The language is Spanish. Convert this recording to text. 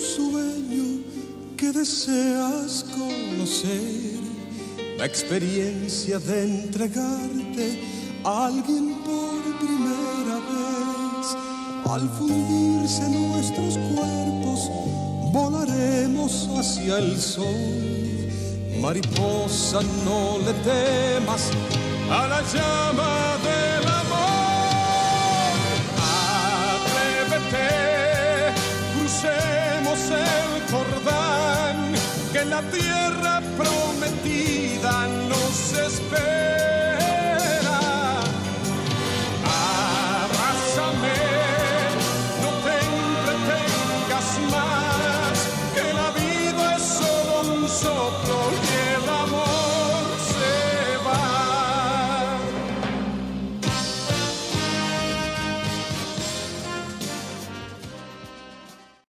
sueño que deseas conocer, la experiencia de entregarte a alguien por primera vez. Al fundirse nuestros cuerpos, volaremos hacia el sol. Mariposa, no le temas a la llama del amor. Atrévete, crucemos el Jordán, que la tierra prometida nos espera.